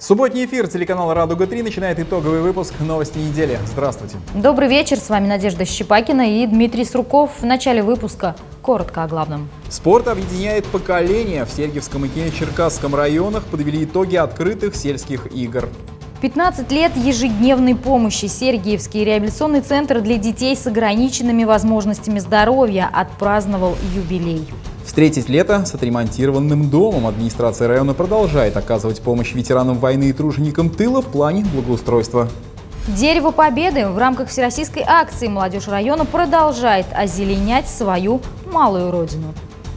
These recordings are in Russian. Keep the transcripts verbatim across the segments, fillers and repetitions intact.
Субботний эфир телеканала «Радуга-три» начинает итоговый выпуск новости недели. Здравствуйте. Добрый вечер, с вами Надежда Щепакина и Дмитрий Сруков. В начале выпуска коротко о главном. Спорт объединяет поколения. В Сергиевском и Кинель-Черкасском районах подвели итоги открытых сельских игр. пятнадцать лет ежедневной помощи. Сергиевский реабилитационный центр для детей с ограниченными возможностями здоровья отпраздновал юбилей. Встретить лето с отремонтированным домом. Администрация района продолжает оказывать помощь ветеранам войны и труженикам тыла в плане благоустройства. Дерево Победы. В рамках всероссийской акции молодежь района продолжает озеленять свою малую родину.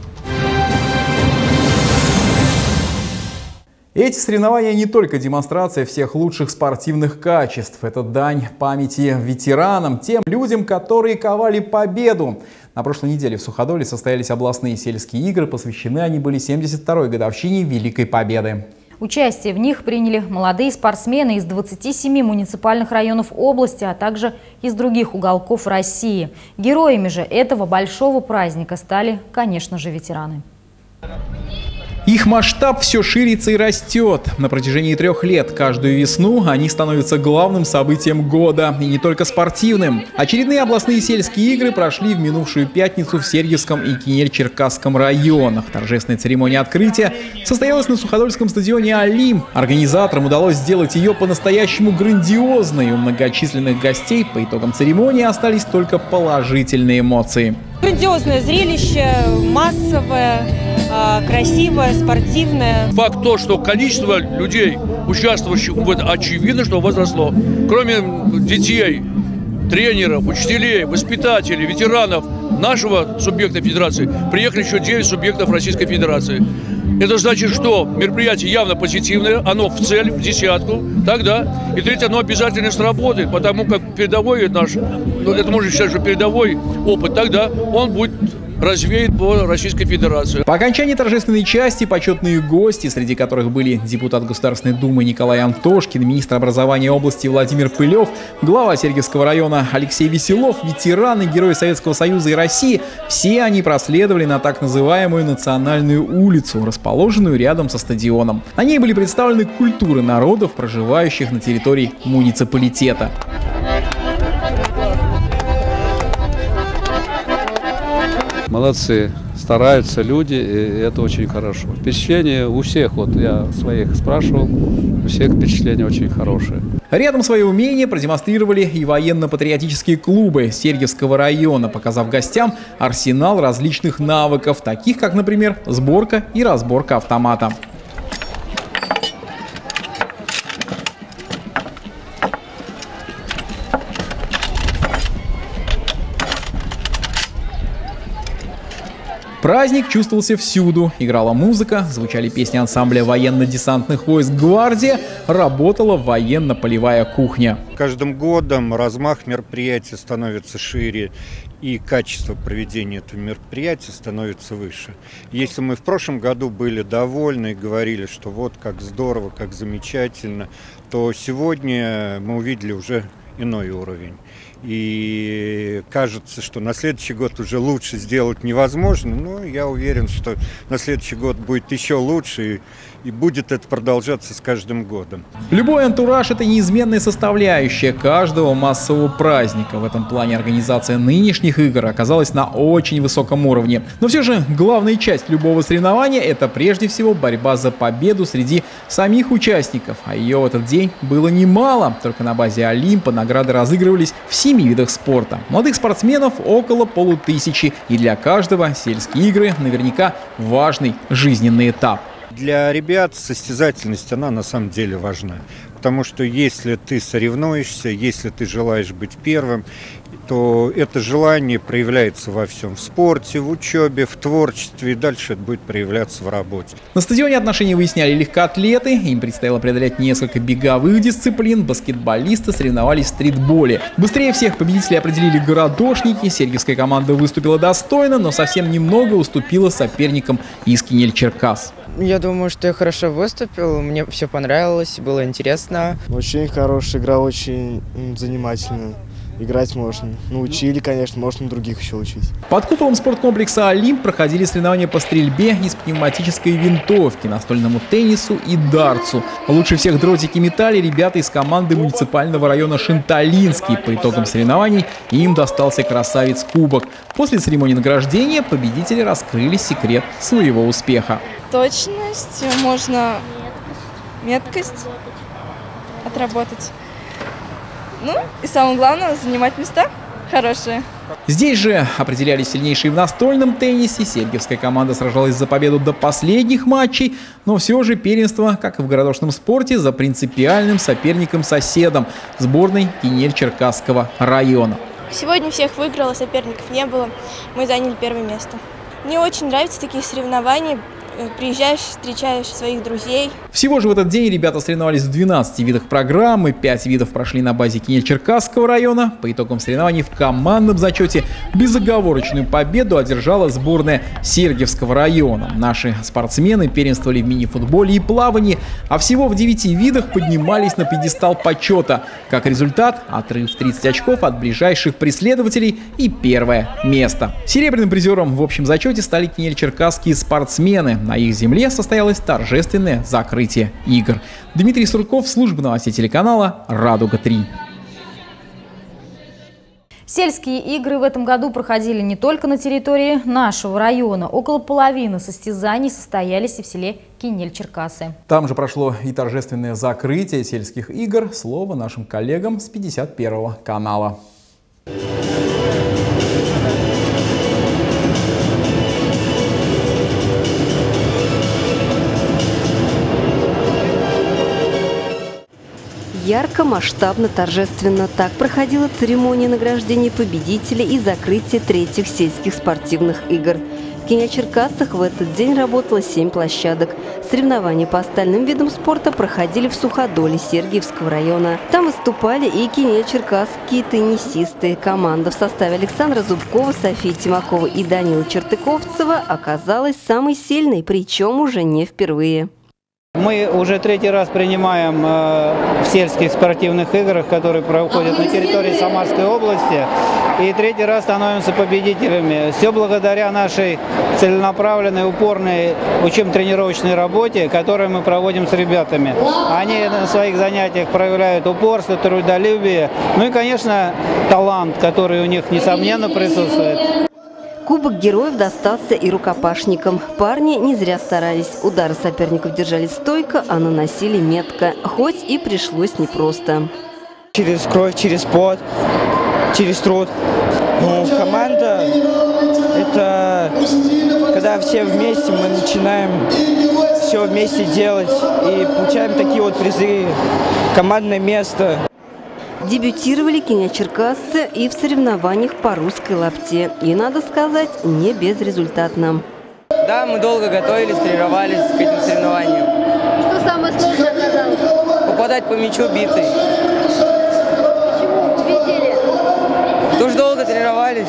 Эти соревнования не только демонстрация всех лучших спортивных качеств. Это дань памяти ветеранам, тем людям, которые ковали победу. На прошлой неделе в Суходоле состоялись областные сельские игры. Посвящены они были семьдесят второй годовщине Великой Победы. Участие в них приняли молодые спортсмены из двадцати семи муниципальных районов области, а также из других уголков России. Героями же этого большого праздника стали, конечно же, ветераны. Их масштаб все ширится и растет. На протяжении трех лет каждую весну они становятся главным событием года. И не только спортивным. Очередные областные сельские игры прошли в минувшую пятницу в Сергиевском и Кинель-Черкасском районах. Торжественная церемония открытия состоялась на Суходольском стадионе «Олимп». Организаторам удалось сделать ее по-настоящему грандиозной. У многочисленных гостей по итогам церемонии остались только положительные эмоции. Грандиозное зрелище, массовое, красивое, спортивное. Факт то, что количество людей, участвующих в этом, очевидно, что возросло. Кроме детей, тренеров, учителей, воспитателей, ветеранов нашего субъекта федерации, приехали еще девять субъектов Российской Федерации. Это значит, что мероприятие явно позитивное, оно в цель, в десятку, тогда. И третье, оно обязательно сработает, потому как передовой наш, ну, это можно считать, что передовой опыт, тогда он будет развеет по Российской Федерации. По окончании торжественной части почетные гости, среди которых были депутат Государственной Думы Николай Антошкин, министр образования области Владимир Пылев, глава Сергиевского района Алексей Веселов, ветераны, герои Советского Союза и России, все они проследовали на так называемую Национальную улицу, расположенную рядом со стадионом. На ней были представлены культуры народов, проживающих на территории муниципалитета. Молодцы, стараются люди, и это очень хорошо. Впечатление у всех, вот я своих спрашивал, у всех впечатление очень хорошее. Рядом свои умения продемонстрировали и военно-патриотические клубы Сергиевского района, показав гостям арсенал различных навыков, таких как, например, сборка и разборка автомата. Праздник чувствовался всюду. Играла музыка, звучали песни ансамбля военно-десантных войск «Гвардия», работала военно-полевая кухня. Каждым годом размах мероприятия становится шире, и качество проведения этого мероприятия становится выше. Если мы в прошлом году были довольны и говорили, что вот как здорово, как замечательно, то сегодня мы увидели уже иной уровень. И кажется, что на следующий год уже лучше сделать невозможно, но я уверен, что на следующий год будет еще лучше, и, и будет это продолжаться с каждым годом. Любой антураж – это неизменная составляющая каждого массового праздника. В этом плане организация нынешних игр оказалась на очень высоком уровне. Но все же главная часть любого соревнования – это прежде всего борьба за победу среди самих участников. А ее в этот день было немало. Только на базе Олимпа награды разыгрывались в семи видах спорта. Молодых спортсменов около полутысячи. И для каждого сельские игры наверняка важный жизненный этап. Для ребят состязательность, она на самом деле важна. Потому что если ты соревнуешься, если ты желаешь быть первым, то это желание проявляется во всем. В спорте, в учебе, в творчестве, и дальше это будет проявляться в работе. На стадионе отношения выясняли легкоатлеты. Им предстояло преодолеть несколько беговых дисциплин. Баскетболисты соревновались в стритболе. Быстрее всех победителей определили городошники. Сергиевская команда выступила достойно, но совсем немного уступила соперникам из Кинель-Черкас. Я думаю, что я хорошо выступил, мне все понравилось, было интересно. Очень хорошая игра, очень занимательная. играть можно. Ну, учили, конечно, можно других еще учить. Под куполом спорткомплекса «Олимп» проходили соревнования по стрельбе из пневматической винтовки, настольному теннису и дартсу. Лучше всех дротики метали ребята из команды муниципального района Шенталинский. По итогам соревнований им достался красавец-кубок. После церемонии награждения победители раскрыли секрет своего успеха. Точность, можно меткость отработать. Ну и самое главное, занимать места хорошие. Здесь же определялись сильнейшие в настольном теннисе. Сергиевская команда сражалась за победу до последних матчей, но все же первенство, как и в городошном спорте, за принципиальным соперником-соседом – сборной Кинель-Черкасского района. Сегодня всех выиграла, соперников не было. Мы заняли первое место. Мне очень нравятся такие соревнования. Приезжаешь, встречаешь своих друзей. Всего же в этот день ребята соревновались в двенадцати видах программы. пять видов прошли на базе Кинель-Черкасского района. По итогам соревнований в командном зачете безоговорочную победу одержала сборная Сергиевского района. Наши спортсмены первенствовали в мини-футболе и плавании, а всего в девяти видах поднимались на пьедестал почета. Как результат, отрыв в тридцать очков от ближайших преследователей и первое место. Серебряным призером в общем зачете стали кинель-черкасские спортсмены. На их земле состоялось торжественное закрытие игр. Дмитрий Сурков, служба новостей телеканала «Радуга-три». Сельские игры в этом году проходили не только на территории нашего района. Около половины состязаний состоялись и в селе Кинель-Черкасы. Там же прошло и торжественное закрытие сельских игр. Слово нашим коллегам с пятьдесят первого канала. Ярко, масштабно, торжественно. Так проходила церемония награждения победителей и закрытия третьих сельских спортивных игр. В Кинель-Черкасах в этот день работало семь площадок. Соревнования по остальным видам спорта проходили в Суходоле Сергиевского района. Там выступали и кинель-черкасские теннисисты. Команда в составе Александра Зубкова, Софии Тимакова и Данила Чертыковцева оказалась самой сильной, причем уже не впервые. Мы уже третий раз принимаем э, в сельских спортивных играх, которые проходят на территории Самарской области, и третий раз становимся победителями. Все благодаря нашей целенаправленной, упорной учебно-тренировочной работе, которую мы проводим с ребятами. Они на своих занятиях проявляют упорство, трудолюбие, ну и, конечно, талант, который у них, несомненно, присутствует. Кубок героев достался и рукопашникам. Парни не зря старались. Удары соперников держали стойко, а наносили метко. Хоть и пришлось непросто. Через кровь, через пот, через труд. Ну, команда – это когда все вместе, мы начинаем все вместе делать и получаем такие вот призы, командное место. Дебютировали кинель-черкасцы и в соревнованиях по русской лапте. И, надо сказать, не безрезультатно. Да, мы долго готовились, тренировались к этим соревнованиям. Что самое сложное оказалось? Попадать по мячу битой. Почему? Видели? Потому что долго тренировались,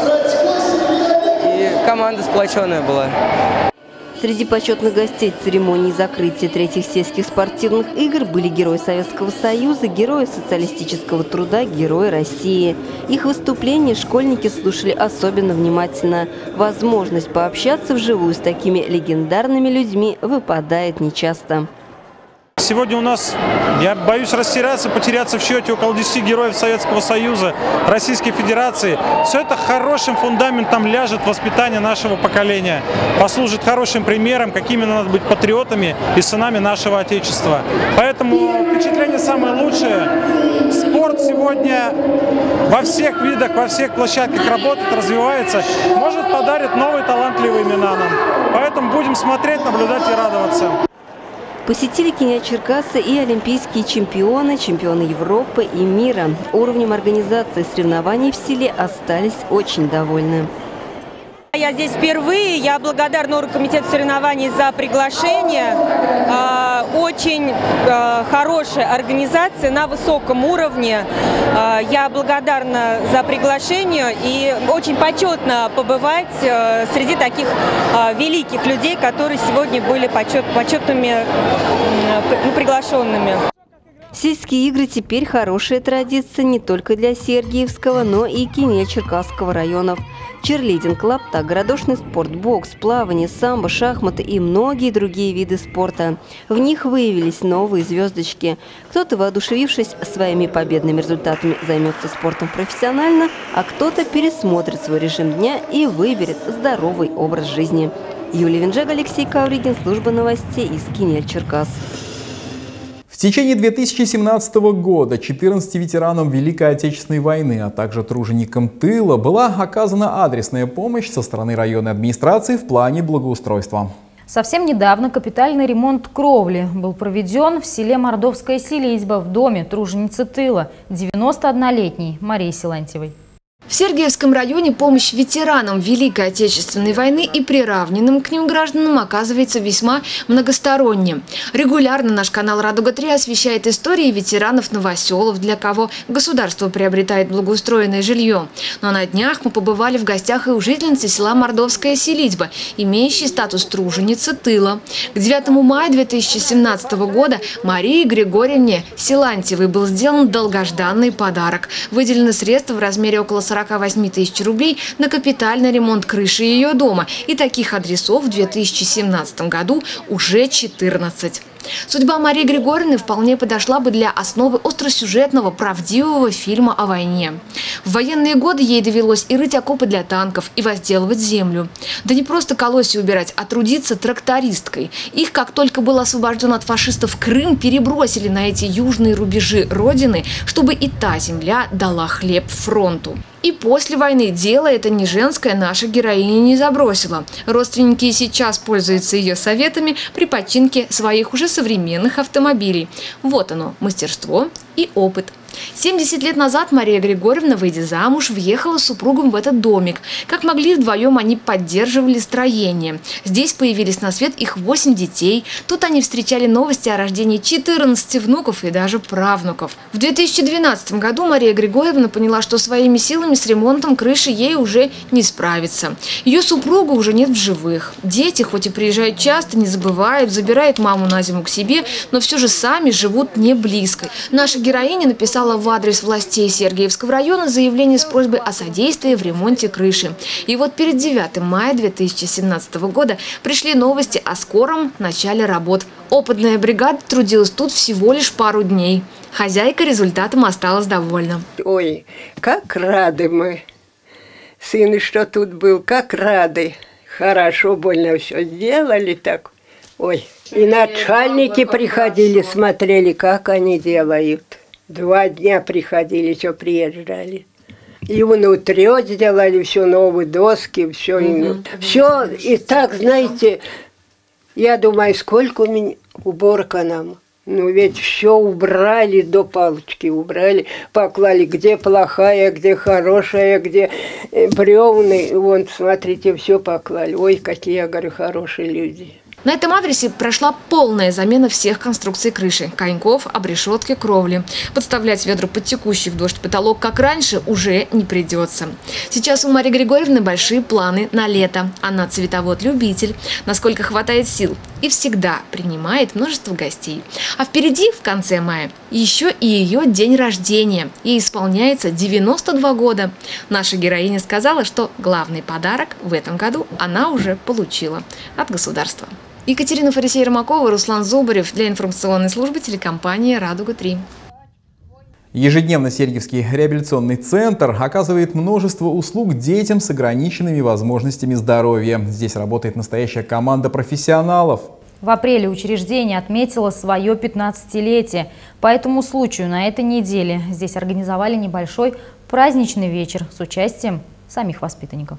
и команда сплоченная была. Среди почетных гостей церемонии закрытия третьих сельских спортивных игр были герои Советского Союза, герои социалистического труда, герои России. Их выступления школьники слушали особенно внимательно. Возможность пообщаться вживую с такими легендарными людьми выпадает нечасто. Сегодня у нас, я боюсь растеряться, потеряться в счете, около десяти героев Советского Союза, Российской Федерации. Все это хорошим фундаментом ляжет воспитание нашего поколения, послужит хорошим примером, какими надо быть патриотами и сынами нашего Отечества. Поэтому впечатление самое лучшее. Спорт сегодня во всех видах, во всех площадках работает, развивается. Может, подарит новые талантливые имена нам. Поэтому будем смотреть, наблюдать и радоваться. Посетили Кинель-Черкасы и олимпийские чемпионы, чемпионы Европы и мира. Уровнем организации соревнований в селе остались очень довольны. Я здесь впервые, я благодарна оргкомитету соревнований за приглашение. Очень хорошая организация на высоком уровне. Я благодарна за приглашение и очень почетно побывать среди таких великих людей, которые сегодня были почет, почетными приглашенными. Сельские игры теперь хорошая традиция не только для Сергиевского, но и Кинель-Черкасского районов. Черлидинг, лаптак, городошный спорт, бокс, плавание, самбо, шахматы и многие другие виды спорта. В них выявились новые звездочки. Кто-то, воодушевившись своими победными результатами, займется спортом профессионально, а кто-то пересмотрит свой режим дня и выберет здоровый образ жизни. Юлия Винджега, Алексей Кавригин, служба новостей из Кинель-Черкас. В течение две тысячи семнадцатого года четырнадцати ветеранам Великой Отечественной войны, а также труженикам тыла была оказана адресная помощь со стороны районной администрации в плане благоустройства. Совсем недавно капитальный ремонт кровли был проведен в селе Мордовская Селизьба в доме труженицы тыла девяностооднолетней Марии Силантьевой. В Сергиевском районе помощь ветеранам Великой Отечественной войны и приравненным к ним гражданам оказывается весьма многосторонним. Регулярно наш канал «Радуга-три» освещает истории ветеранов новоселов, для кого государство приобретает благоустроенное жилье. Но на днях мы побывали в гостях и у жительницы села Мордовская Селизьба, имеющей статус труженицы тыла. К девятому мая две тысячи семнадцатого года Марии Григорьевне Силантьевой был сделан долгожданный подарок. Выделены средства в размере около сорока восьми тысяч рублей на капитальный ремонт крыши ее дома. И таких адресов в две тысячи семнадцатом году уже четырнадцать. Судьба Марии Григорьевны вполне подошла бы для основы остросюжетного, правдивого фильма о войне. В военные годы ей довелось и рыть окопы для танков, и возделывать землю. Да не просто колосья убирать, а трудиться трактористкой. Их, как только был освобожден от фашистов Крым, перебросили на эти южные рубежи Родины, чтобы и та земля дала хлеб фронту. И после войны дело это не женское наша героиня не забросила. Родственники и сейчас пользуются ее советами при починке своих уже современных автомобилей. Вот оно, мастерство и опыт. семьдесят лет назад Мария Григорьевна, выйдя замуж, въехала с супругом в этот домик. Как могли, вдвоем они поддерживали строение. Здесь появились на свет их восемь детей. Тут они встречали новости о рождении четырнадцати внуков и даже правнуков. В две тысячи двенадцатом году Мария Григорьевна поняла, что своими силами с ремонтом крыши ей уже не справиться. Ее супруга уже нет в живых. Дети, хоть и приезжают часто, не забывают, забирают маму на зиму к себе, но все же сами живут не близко. Наша героиня написала в адрес властей Сергиевского района заявление с просьбой о содействии в ремонте крыши. И вот перед девятым мая две тысячи семнадцатого года пришли новости о скором начале работ. Опытная бригада трудилась тут всего лишь пару дней. Хозяйка результатом осталась довольна. Ой, как рады мы. Сын, что тут был, как рады. Хорошо, больно все сделали так. Ой, и начальники приходили, смотрели, как они делают. Два дня приходили, все приезжали. И внутри сделали все, новые доски, все. Угу. Все, и так, знаете, я думаю, сколько у меня уборка нам. Ну ведь все убрали, до палочки убрали, поклали, где плохая, где хорошая, где бревны. Вон, смотрите, все поклали. Ой, какие, я говорю, хорошие люди. На этом адресе прошла полная замена всех конструкций крыши – коньков, обрешетки, кровли. Подставлять ведра под текущий в дождь потолок, как раньше, уже не придется. Сейчас у Марии Григорьевны большие планы на лето. Она цветовод-любитель, насколько хватает сил, и всегда принимает множество гостей. А впереди, в конце мая, еще и ее день рождения. Ей исполняется девяносто два года. Наша героиня сказала, что главный подарок в этом году она уже получила от государства. Екатерина Фарисей-Ермакова, Руслан Зубарев для информационной службы телекомпании «Радуга-три». Ежедневно Сергиевский реабилитационный центр оказывает множество услуг детям с ограниченными возможностями здоровья. Здесь работает настоящая команда профессионалов. В апреле учреждение отметило свое пятнадцатилетие. По этому случаю на этой неделе здесь организовали небольшой праздничный вечер с участием самих воспитанников.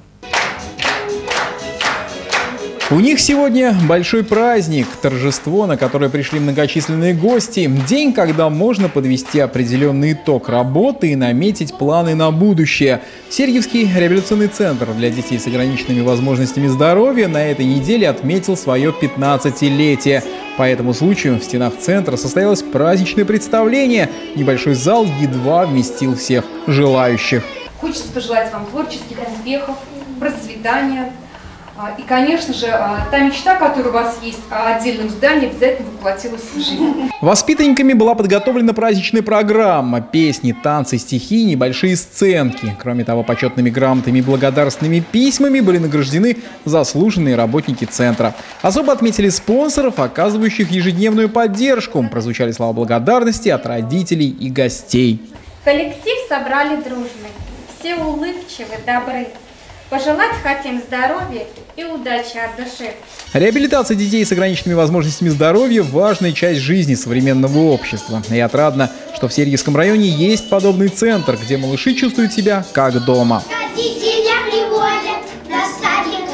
У них сегодня большой праздник, торжество, на которое пришли многочисленные гости. День, когда можно подвести определенный итог работы и наметить планы на будущее. Сергиевский реабилитационный центр для детей с ограниченными возможностями здоровья на этой неделе отметил свое пятнадцатилетие. По этому случаю в стенах центра состоялось праздничное представление. Небольшой зал едва вместил всех желающих. Хочется пожелать вам творческих успехов, процветания, И, конечно же, та мечта, которая у вас есть о отдельном здании, обязательно воплотилась в жизнь. Воспитанниками была подготовлена праздничная программа. Песни, танцы, стихи, небольшие сценки. Кроме того, почетными грамотами и благодарственными письмами были награждены заслуженные работники центра. Особо отметили спонсоров, оказывающих ежедневную поддержку. Прозвучали слова благодарности от родителей и гостей. Коллектив собрали дружный. Все улыбчивы, добры. Пожелать хотим здоровья и удачи от души. Реабилитация детей с ограниченными возможностями здоровья – важная часть жизни современного общества. И отрадно, что в Сергиевском районе есть подобный центр, где малыши чувствуют себя как дома. Родители приводят на садик,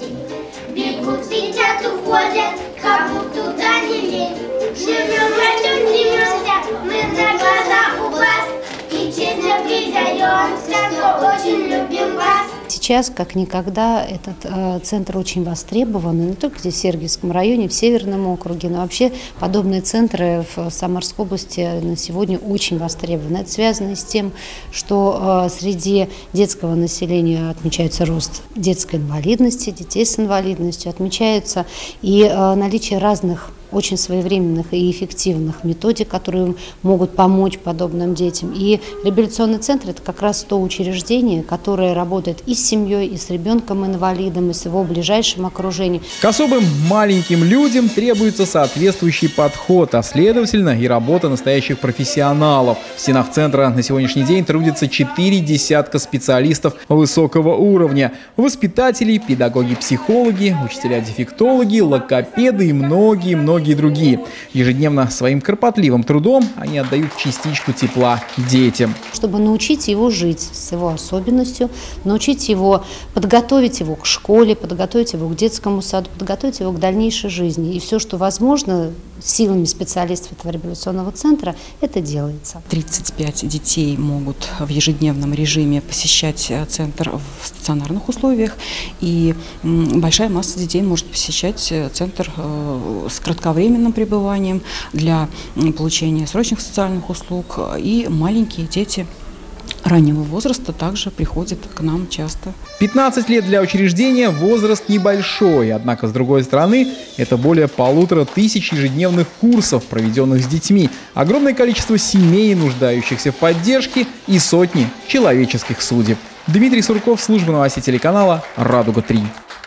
бегут, летят, уходят, кому туда не лень. Живем, растем, дремемся, мы на глазах у вас, и честно признаемся, что очень любим вас. Сейчас, как никогда, этот э, центр очень востребован, не только здесь, в Сергиевском районе, в Северном округе, но вообще подобные центры в Самарской области на сегодня очень востребованы. Это связано с тем, что э, среди детского населения отмечается рост детской инвалидности, детей с инвалидностью, отмечается и э, наличие разных очень своевременных и эффективных методик, которые могут помочь подобным детям. И реабилитационный центр – это как раз то учреждение, которое работает и с семьей, и с ребенком-инвалидом, и с его ближайшим окружением. К особым маленьким людям требуется соответствующий подход, а следовательно и работа настоящих профессионалов. В стенах центра на сегодняшний день трудятся четыре десятка специалистов высокого уровня. Воспитатели, педагоги-психологи, учителя-дефектологи, логопеды и многие-многие и другие. Ежедневно своим кропотливым трудом они отдают частичку тепла детям. Чтобы научить его жить с его особенностью, научить его, подготовить его к школе, подготовить его к детскому саду, подготовить его к дальнейшей жизни. И все, что возможно, силами специалистов этого реабилитационного центра, это делается. тридцать пять детей могут в ежедневном режиме посещать центр в стационарных условиях, и большая масса детей может посещать центр с кратковременным пребыванием для получения срочных социальных услуг, и маленькие дети раннего возраста также приходят к нам часто. пятнадцать лет для учреждения – возраст небольшой, однако, с другой стороны, это более полутора тысяч ежедневных курсов, проведенных с детьми, огромное количество семей, нуждающихся в поддержке, и сотни человеческих судеб. Дмитрий Сурков, служба новостей телеканала «Радуга три».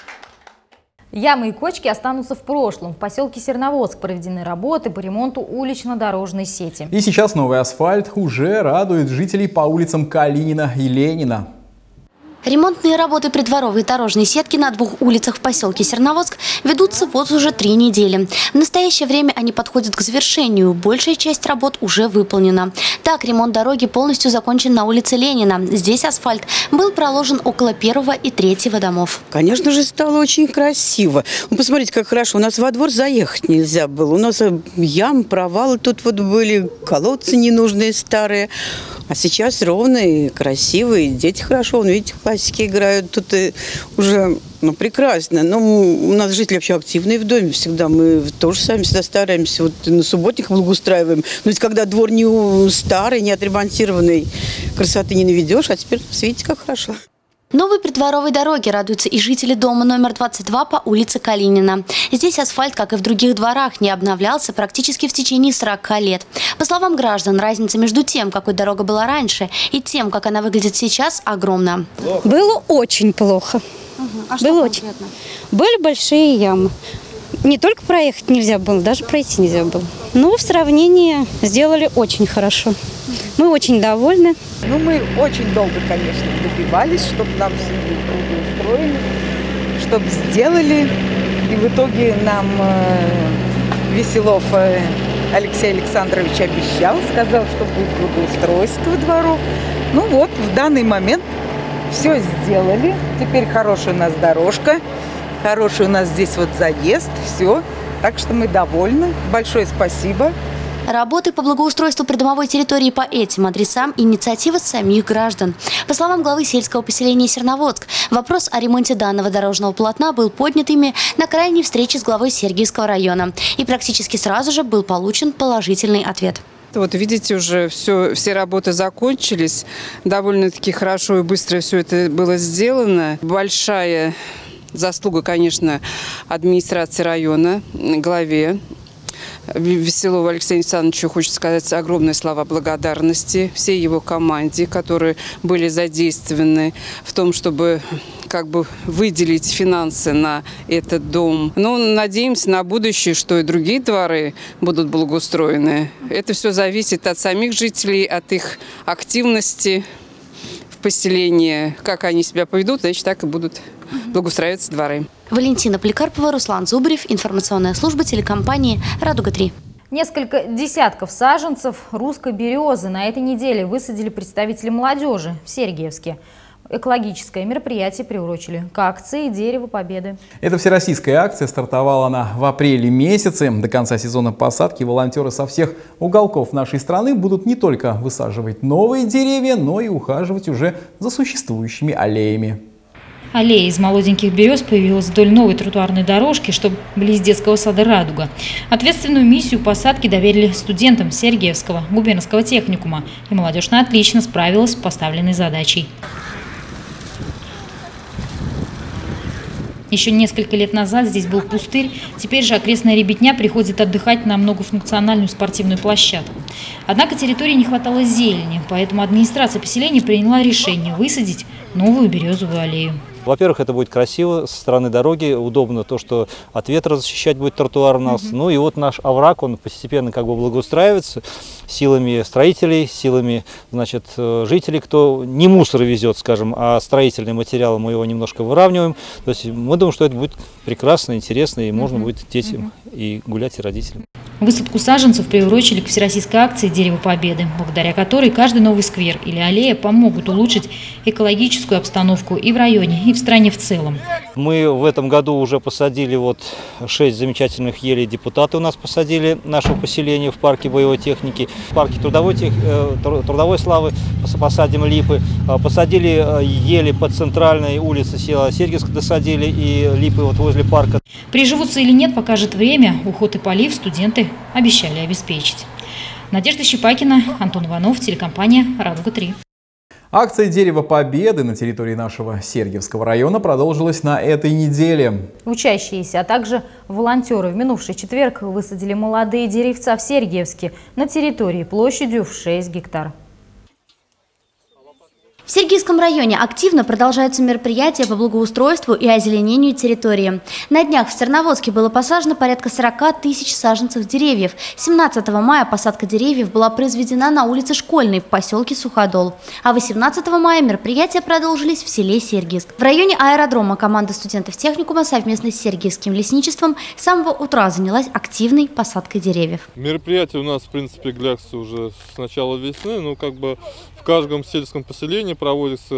Ямы и кочки останутся в прошлом. В поселке Серноводск проведены работы по ремонту улично-дорожной сети. И сейчас новый асфальт уже радует жителей по улицам Калинина и Ленина. Ремонтные работы придворовой дорожной сетки на двух улицах в поселке Серноводск ведутся вот уже три недели. В настоящее время они подходят к завершению. Большая часть работ уже выполнена. Так, ремонт дороги полностью закончен на улице Ленина. Здесь асфальт был проложен около первого и третьего домов. Конечно же, стало очень красиво. Вы посмотрите, как хорошо. У нас во двор заехать нельзя было. У нас ям, провалы тут вот были, колодцы ненужные старые. А сейчас ровные, красивые, дети хорошо, вон, видите, классики играют, тут и уже, ну, прекрасно. Но у нас жители вообще активные в доме всегда, мы тоже сами всегда стараемся, вот на субботниках благоустраиваем. Но ведь когда двор не старый, не отремонтированный, красоты не наведешь, а теперь видите, как хорошо. Новой придворовой дороге радуются и жители дома номер двадцать два по улице Калинина. Здесь асфальт, как и в других дворах, не обновлялся практически в течение сорока лет. По словам граждан, разница между тем, какой дорога была раньше, и тем, как она выглядит сейчас, огромна. Было очень плохо. Угу. А что было конкретно? Очень. Были большие ямы. Не только проехать нельзя было, даже пройти нельзя было. Но в сравнении сделали очень хорошо. Мы очень довольны. Ну, мы очень долго, конечно, добивались, чтобы нам семью устроили, чтобы сделали. И в итоге нам э, Веселов э, Алексей Александрович обещал, сказал, что будет благоустройство дворов. Ну вот, в данный момент все сделали. Теперь хорошая у нас дорожка, хороший у нас здесь вот заезд, все. Так что мы довольны. Большое спасибо. Работы по благоустройству придомовой территории по этим адресам – инициатива самих граждан. По словам главы сельского поселения Серноводск, вопрос о ремонте данного дорожного полотна был поднят ими на крайней встрече с главой Сергиевского района. И практически сразу же был получен положительный ответ. Вот видите, уже все, все работы закончились. Довольно-таки хорошо и быстро все это было сделано. Большая Заслуга, конечно, администрации района, главе Веселову Алексею Александровичу хочется сказать огромные слова благодарности всей его команде, которые были задействованы в том, чтобы как бы выделить финансы на этот дом. Но надеемся на будущее, что и другие дворы будут благоустроены. Это все зависит от самих жителей, от их активности в поселении. Как они себя поведут, значит, так и будут благоустраиваться дворы. Валентина Поликарпова, Руслан Зубарев, информационная служба телекомпании «Радуга-три». Несколько десятков саженцев русской березы на этой неделе высадили представители молодежи в Сергиевске. Экологическое мероприятие приурочили к акции «Дерево Победы». Эта всероссийская акция стартовала она в апреле месяце. До конца сезона посадки волонтеры со всех уголков нашей страны будут не только высаживать новые деревья, но и ухаживать уже за существующими аллеями. Аллея из молоденьких берез появилась вдоль новой тротуарной дорожки, что близ детского сада «Радуга». Ответственную миссию посадки доверили студентам Сергиевского губернского техникума. И молодежь на отлично справилась с поставленной задачей. Еще несколько лет назад здесь был пустырь, теперь же окрестная ребятня приходит отдыхать на многофункциональную спортивную площадку. Однако территории не хватало зелени, поэтому администрация поселения приняла решение высадить новую березовую аллею. Во-первых, это будет красиво со стороны дороги, удобно то, что от ветра защищать будет тротуар у нас. Mm-hmm. Ну и вот наш овраг, он постепенно как бы благоустраивается силами строителей, силами, значит, жителей, кто не мусор везет, скажем, а строительный материал, мы его немножко выравниваем. То есть мы думаем, что это будет прекрасно, интересно, и можно mm-hmm. будет детям mm-hmm. и гулять, и родителям. Высадку саженцев приурочили к всероссийской акции «Дерево Победы», благодаря которой каждый новый сквер или аллея помогут улучшить экологическую обстановку и в районе, и в стране в целом. Мы в этом году уже посадили вот шесть замечательных елей. Депутаты у нас посадили нашего поселения в парке боевой техники. В парке трудовой, тех, трудовой славы посадим липы. Посадили ели по центральной улице села Сергиевск, досадили и липы вот возле парка. Приживутся или нет, покажет время. Уход и полив студенты обещали обеспечить. Надежда Щепакина, Антон Иванов, телекомпания «Радуга-три». Акция «Дерево Победы» на территории нашего Сергиевского района продолжилась на этой неделе. Учащиеся, а также волонтеры в минувший четверг высадили молодые деревца в Сергиевске на территории площадью в шесть гектар. В Сергиевском районе активно продолжаются мероприятия по благоустройству и озеленению территории. На днях в Серноводске было посажено порядка сорока тысяч саженцев деревьев. семнадцатого мая посадка деревьев была произведена на улице Школьной в поселке Суходол. А восемнадцатого мая мероприятия продолжились в селе Сергиевск. В районе аэродрома команда студентов техникума совместно с Сергиевским лесничеством с самого утра занялась активной посадкой деревьев. Мероприятие у нас, в принципе, гляться уже с начала весны, ну как бы в каждом сельском поселении проводится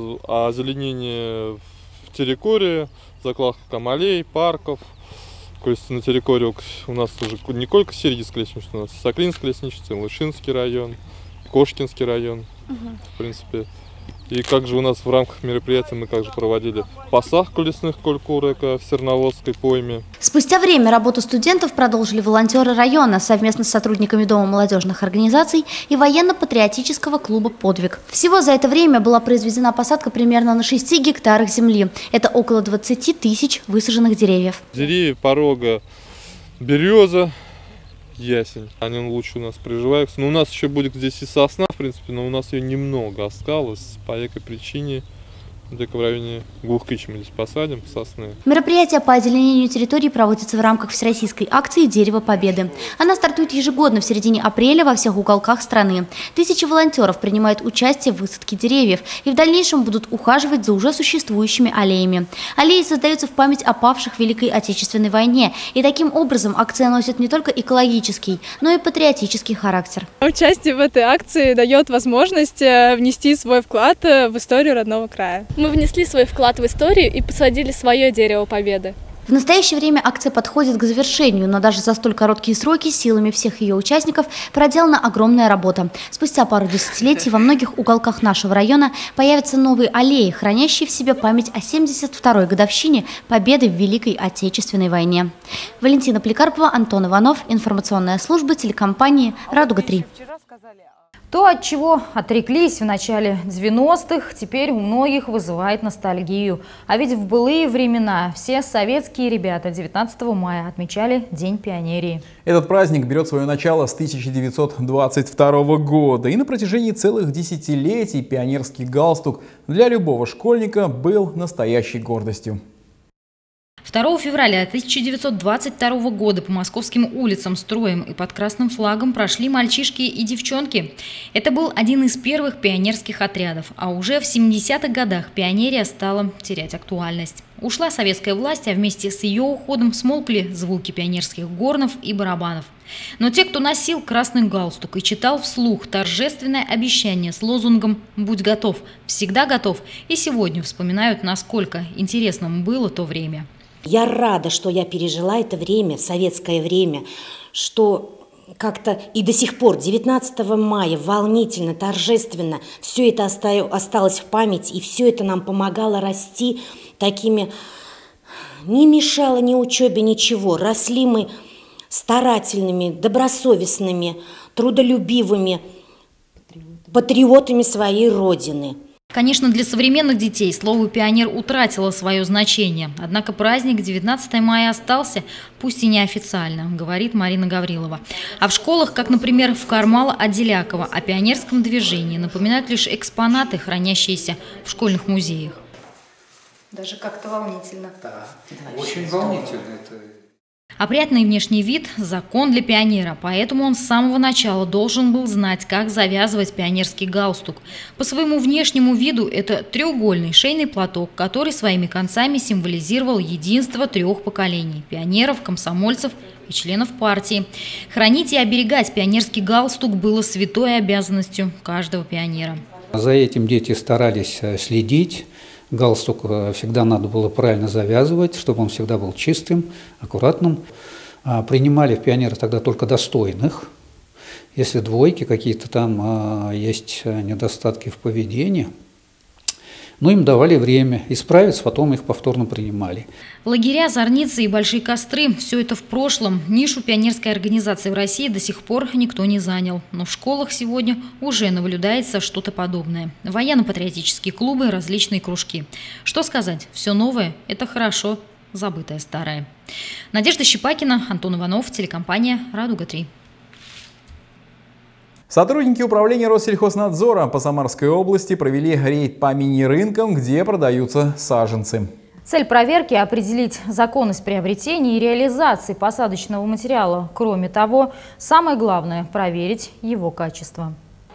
озеленение в территории, закладка камалей, парков. То есть на территории у нас уже не только Сергиевское лесничество, у нас Саклинское лесничество, Лышинский район, Кошкинский район, угу. в принципе. И как же у нас в рамках мероприятия мы как же проводили посадку лесных культур в Серноводской пойме. Спустя время работу студентов продолжили волонтеры района совместно с сотрудниками Дома молодежных организаций и военно-патриотического клуба «Подвиг». Всего за это время была произведена посадка примерно на шести гектарах земли. Это около двадцати тысяч высаженных деревьев. Деревья порога береза, ясень. Они лучше у нас приживаются. Но у нас еще будет здесь и сосна, в принципе, но у нас ее немного осталось по этой причине. Где-то в районе двух тысяч мы здесь посадим сосны. Мероприятие по озеленению территории проводится в рамках всероссийской акции «Дерево Победы». Она стартует ежегодно в середине апреля во всех уголках страны. Тысячи волонтеров принимают участие в высадке деревьев и в дальнейшем будут ухаживать за уже существующими аллеями. Аллеи создаются в память о павших в Великой Отечественной войне. И таким образом акция носит не только экологический, но и патриотический характер. Участие в этой акции дает возможность внести свой вклад в историю родного края. Мы внесли свой вклад в историю и посадили свое дерево победы. В настоящее время акция подходит к завершению, но даже за столь короткие сроки силами всех ее участников проделана огромная работа. Спустя пару десятилетий во многих уголках нашего района появятся новые аллеи, хранящие в себе память о семьдесят второй годовщине победы в Великой Отечественной войне. Валентина Поликарпова, Антон Иванов, информационная служба телекомпании «Радуга-три». То, от чего отреклись в начале девяностых, теперь у многих вызывает ностальгию. А ведь в былые времена все советские ребята девятнадцатого мая отмечали День пионерии. Этот праздник берет свое начало с тысяча девятьсот двадцать второго года. И на протяжении целых десятилетий пионерский галстук для любого школьника был настоящей гордостью. второго февраля тысяча девятьсот двадцать второго года по московским улицам строем и под красным флагом прошли мальчишки и девчонки. Это был один из первых пионерских отрядов, а уже в семидесятых годах пионерия стала терять актуальность. Ушла советская власть, а вместе с ее уходом смолкли звуки пионерских горнов и барабанов. Но те, кто носил красный галстук и читал вслух торжественное обещание с лозунгом «Будь готов, всегда готов», и сегодня вспоминают, насколько интересным было то время. Я рада, что я пережила это время, советское время, что как-то и до сих пор, девятнадцатого мая, волнительно, торжественно, все это осталось в памяти, и все это нам помогало расти такими, не мешало ни учебе, ничего. Росли мы старательными, добросовестными, трудолюбивыми патриотами своей Родины. Конечно, для современных детей слово «пионер» утратило свое значение. Однако праздник девятнадцатого мая остался, пусть и неофициально, говорит Марина Гаврилова. А в школах, как, например, в Кармала-Аделякова, о пионерском движении напоминают лишь экспонаты, хранящиеся в школьных музеях. Даже как-то волнительно. Да, очень волнительно это. Опрятный внешний вид – закон для пионера, поэтому он с самого начала должен был знать, как завязывать пионерский галстук. По своему внешнему виду это треугольный шейный платок, который своими концами символизировал единство трех поколений – пионеров, комсомольцев и членов партии. Хранить и оберегать пионерский галстук было святой обязанностью каждого пионера. За этим дети старались следить. Галстук всегда надо было правильно завязывать, чтобы он всегда был чистым, аккуратным. Принимали в пионеры тогда только достойных. Если двойки, какие-то там есть недостатки в поведении, но им давали время исправиться, потом их повторно принимали. Лагеря, зорницы и большие костры – все это в прошлом. Нишу пионерской организации в России до сих пор никто не занял. Но в школах сегодня уже наблюдается что-то подобное. Военно-патриотические клубы, различные кружки. Что сказать, все новое – это хорошо, забытое старое. Надежда Щепакина, Антон Иванов, телекомпания «Радуга-три». Сотрудники управления Россельхознадзора по Самарской области провели рейд по мини-рынкам, где продаются саженцы. Цель проверки – определить законность приобретения и реализации посадочного материала. Кроме того, самое главное – проверить его качество.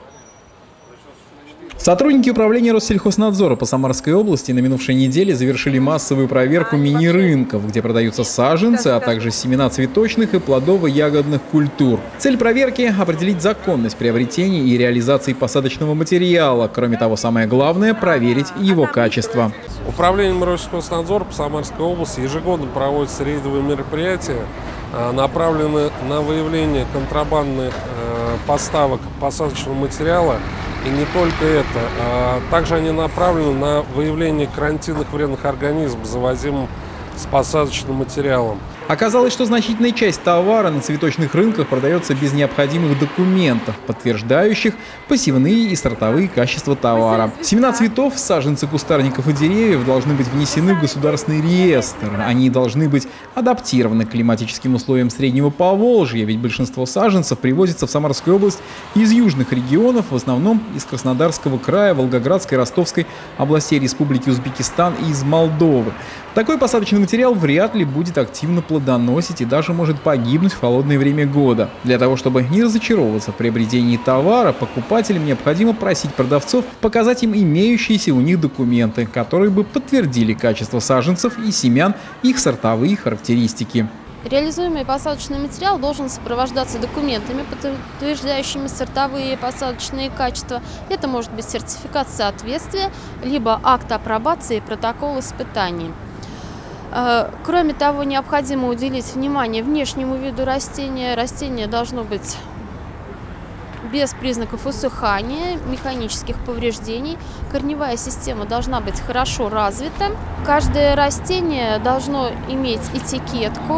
Сотрудники управления Россельхознадзора по Самарской области на минувшей неделе завершили массовую проверку мини-рынков, где продаются саженцы, а также семена цветочных и плодово-ягодных культур. Цель проверки – определить законность приобретения и реализации посадочного материала. Кроме того, самое главное – проверить его качество. Управлением Россельхознадзора по Самарской области ежегодно проводятся рейдовые мероприятия, направленные на выявление контрабандных поставок посадочного материала. И не только это. Также они направлены на выявление карантинных вредных организмов, завозимых с посадочным материалом. Оказалось, что значительная часть товара на цветочных рынках продается без необходимых документов, подтверждающих посевные и сортовые качества товара. Семена цветов, саженцы кустарников и деревьев должны быть внесены в государственный реестр. Они должны быть адаптированы к климатическим условиям Среднего Поволжья, ведь большинство саженцев привозится в Самарскую область из южных регионов, в основном из Краснодарского края, Волгоградской, Ростовской областей Республики Узбекистан и из Молдовы. Такой посадочный материал вряд ли будет активно плодоносить и даже может погибнуть в холодное время года. Для того, чтобы не разочаровываться в приобретении товара, покупателям необходимо просить продавцов показать им имеющиеся у них документы, которые бы подтвердили качество саженцев и семян, их сортовые характеристики. Реализуемый посадочный материал должен сопровождаться документами, подтверждающими сортовые и посадочные качества. Это может быть сертификат соответствия, либо акт апробации и протокол испытаний. Кроме того, необходимо уделить внимание внешнему виду растения. Растение должно быть без признаков усыхания, механических повреждений. Корневая система должна быть хорошо развита. Каждое растение должно иметь этикетку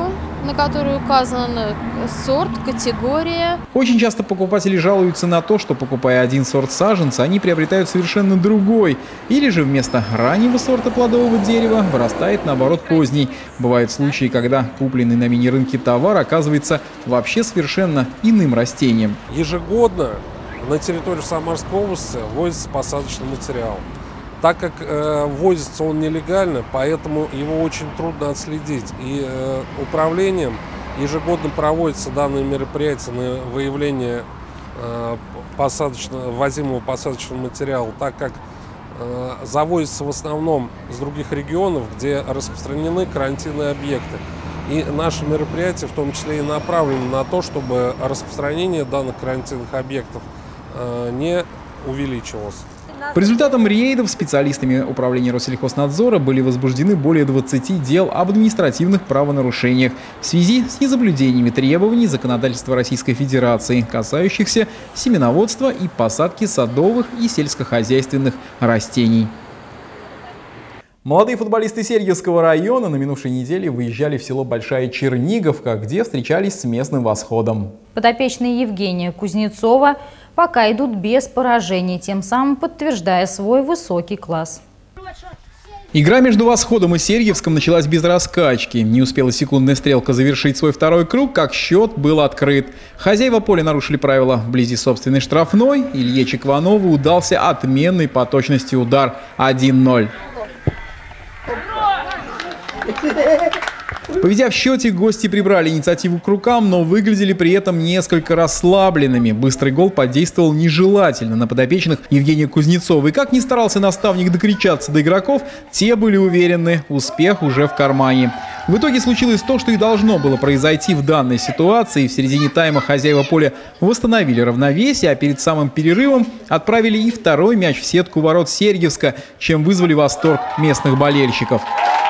на которой указан сорт, категория. Очень часто покупатели жалуются на то, что, покупая один сорт саженца, они приобретают совершенно другой. Или же вместо раннего сорта плодового дерева вырастает, наоборот, поздний. Бывают случаи, когда купленный на мини-рынке товар оказывается вообще совершенно иным растением. Ежегодно на территорию Самарской области ввозится посадочный материал. Так как э, ввозится он нелегально, поэтому его очень трудно отследить. И э, управлением ежегодно проводятся данные мероприятия на выявление э, посадочного, ввозимого посадочного материала, так как э, завозится в основном с других регионов, где распространены карантинные объекты. И наши мероприятия в том числе и направлены на то, чтобы распространение данных карантинных объектов э, не увеличивалось. По результатам рейдов специалистами управления Россельхознадзора были возбуждены более двадцати дел об административных правонарушениях в связи с несоблюдениями требований законодательства Российской Федерации, касающихся семеноводства и посадки садовых и сельскохозяйственных растений. Молодые футболисты Сергиевского района на минувшей неделе выезжали в село Большая Черниговка, где встречались с местным «Восходом». Подопечные Евгения Кузнецова пока идут без поражений, тем самым подтверждая свой высокий класс. Игра между «Восходом» и Сергиевском началась без раскачки. Не успела секундная стрелка завершить свой второй круг, как счет был открыт. Хозяева поля нарушили правила вблизи собственной штрафной. Илье Чекванову удался отменный по точности удар один ноль. Поведя в счете, гости прибрали инициативу к рукам, но выглядели при этом несколько расслабленными. Быстрый гол подействовал нежелательно на подопечных Евгения Кузнецова. И как ни старался наставник докричаться до игроков, те были уверены, успех уже в кармане. В итоге случилось то, что и должно было произойти в данной ситуации. В середине тайма хозяева поля восстановили равновесие, а перед самым перерывом отправили и второй мяч в сетку ворот Сергиевска, чем вызвали восторг местных болельщиков.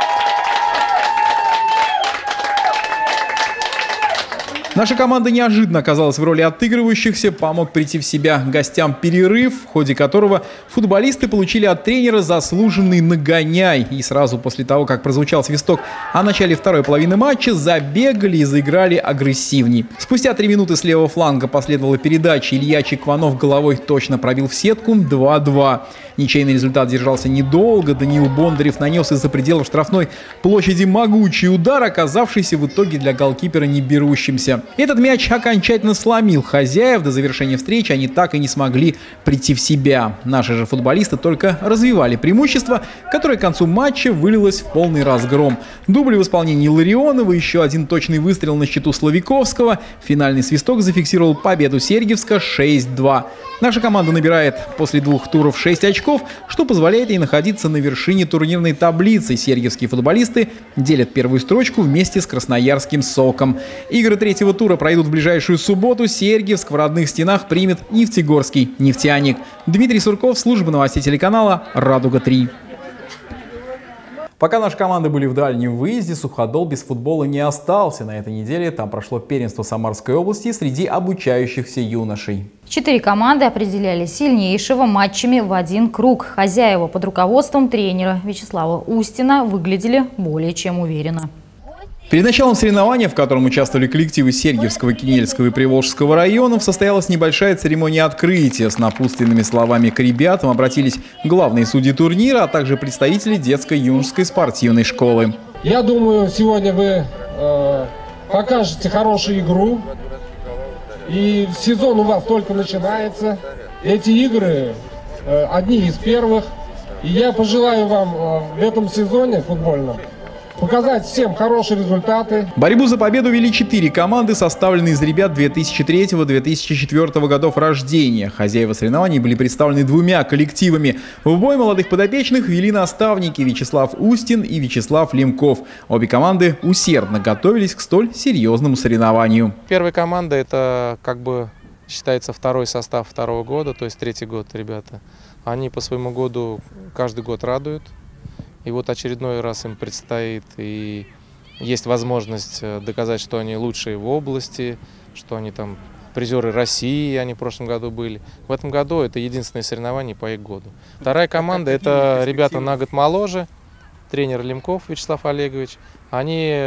Наша команда неожиданно оказалась в роли отыгрывающихся, помог прийти в себя гостям перерыв, в ходе которого футболисты получили от тренера заслуженный нагоняй. И сразу после того, как прозвучал свисток о начале второй половины матча, забегали и заиграли агрессивней. Спустя три минуты с левого фланга последовала передача. Илья Чекванов головой точно пробил в сетку два-два. Ничейный результат держался недолго. Даниил Бондарев нанес из-за пределов штрафной площади могучий удар, оказавшийся в итоге для голкипера не берущимся. Этот мяч окончательно сломил хозяев. До завершения встречи они так и не смогли прийти в себя. Наши же футболисты только развивали преимущество, которое к концу матча вылилось в полный разгром. Дубль в исполнении Ларионова, еще один точный выстрел на счету Славиковского. Финальный свисток зафиксировал победу Сергиевска шесть-два. Наша команда набирает после двух туров шесть очков, что позволяет ей находиться на вершине турнирной таблицы. Сергиевские футболисты делят первую строчку вместе с красноярским «Соком». Игры третьего тура пройдут в ближайшую субботу. Сергиевск в родных стенах примет Нефтегорский «Нефтяник». Дмитрий Сурков, служба новостей телеканала «Радуга-три». Пока наши команды были в дальнем выезде, Суходол без футбола не остался. На этой неделе там прошло первенство Самарской области среди обучающихся юношей. Четыре команды определяли сильнейшего матчами в один круг. Хозяева под руководством тренера Вячеслава Устина выглядели более чем уверенно. Перед началом соревнования, в котором участвовали коллективы Сергиевского, Кинельского и Приволжского районов, состоялась небольшая церемония открытия. С напутственными словами к ребятам обратились главные судьи турнира, а также представители детско-юношеской спортивной школы. Я думаю, сегодня вы э, покажете хорошую игру. И сезон у вас только начинается. Эти игры э, одни из первых. И я пожелаю вам э, в этом сезоне футбольном показать всем хорошие результаты. Борьбу за победу вели четыре команды, составленные из ребят две тысячи третьего — две тысячи четвёртого годов рождения. Хозяева соревнований были представлены двумя коллективами. В бой молодых подопечных вели наставники Вячеслав Устин и Вячеслав Лемков. Обе команды усердно готовились к столь серьезному соревнованию. Первая команда — это как бы считается второй состав второго года, то есть третий год ребята. Они по своему году каждый год радуют. И вот очередной раз им предстоит, и есть возможность доказать, что они лучшие в области, что они там призеры России, они в прошлом году были. В этом году это единственное соревнование по их году. Вторая команда — это ребята на год моложе, тренер Лемков Вячеслав Олегович. Они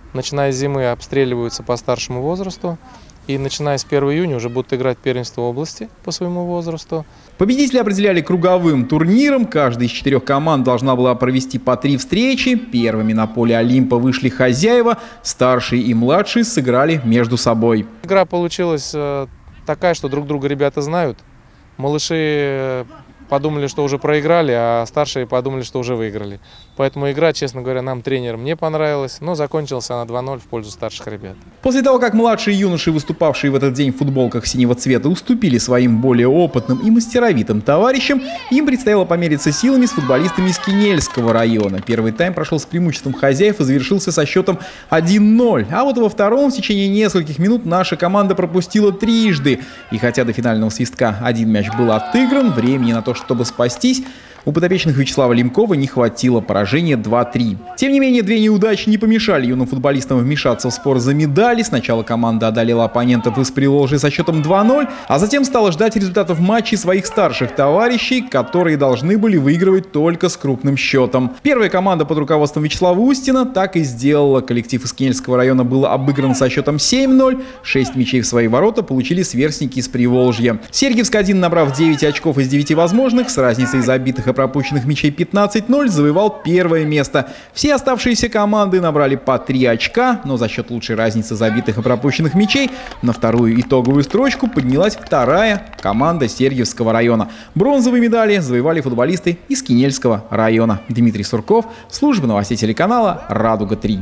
начиная с зимы обстреливаются по старшему возрасту. И начиная с первого июня уже будут играть первенство области по своему возрасту. Победители определяли круговым турниром. Каждая из четырех команд должна была провести по три встречи. Первыми на поле Олимпа вышли хозяева. Старшие и младшие сыграли между собой. Игра получилась такая, что друг друга ребята знают. Малыши подумали, что уже проиграли, а старшие подумали, что уже выиграли. Поэтому игра, честно говоря, нам, тренерам, не понравилась, но закончилась она два ноль в пользу старших ребят. После того, как младшие юноши, выступавшие в этот день в футболках синего цвета, уступили своим более опытным и мастеровитым товарищам, им предстояло помериться силами с футболистами из Кинельского района. Первый тайм прошел с преимуществом хозяев и завершился со счетом один ноль. А вот во втором в течение нескольких минут наша команда пропустила трижды. И хотя до финального свистка один мяч был отыгран, времени на то, чтобы спастись, у подопечных Вячеслава Лемкова не хватило, поражения два три. Тем не менее, две неудачи не помешали юным футболистам вмешаться в спор за медали. Сначала команда одолела оппонентов из Приволжья со счетом два ноль, а затем стала ждать результатов матчей своих старших товарищей, которые должны были выигрывать только с крупным счетом. Первая команда под руководством Вячеслава Устина так и сделала. Коллектив из Кинельского района был обыгран со счетом семь ноль. Шесть мячей в свои ворота получили сверстники из Приволжья. Сергиевск-один, набрав девять очков из девяти возможных, с разницей забитых и пропущенных мячей пятнадцать ноль, завоевал первое место. Все оставшиеся команды набрали по три очка, но за счет лучшей разницы забитых и пропущенных мячей на вторую итоговую строчку поднялась вторая команда Сергиевского района. Бронзовые медали завоевали футболисты из Кинельского района. Дмитрий Сурков, служба новостей телеканала «Радуга три».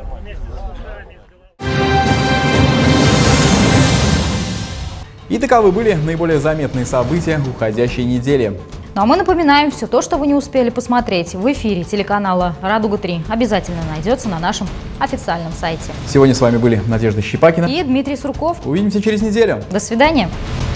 И таковы были наиболее заметные события уходящей недели. Ну а мы напоминаем, все то, что вы не успели посмотреть в эфире телеканала «Радуга три», обязательно найдется на нашем официальном сайте. Сегодня с вами были Надежда Щепакина и Дмитрий Сурков. Увидимся через неделю. До свидания.